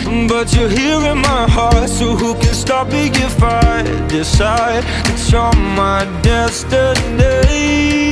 but you're here in my heart. So who can stop me if I decide that you're my destiny?